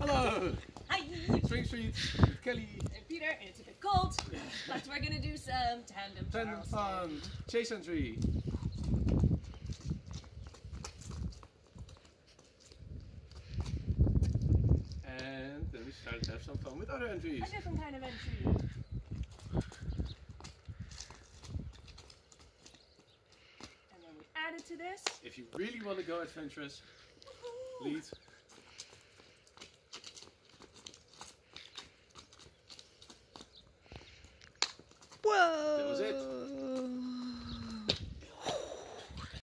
Hello! Hi! Swing Street with Kelly. And Peter, and it's a bit cold, but we're gonna do some tandem Tandem Charleston. fun. Chase entry. And then we started to have some fun with other entries. A different kind of entry. And then we added to this. If you really want to go adventurous, lead. Whoa! That was it.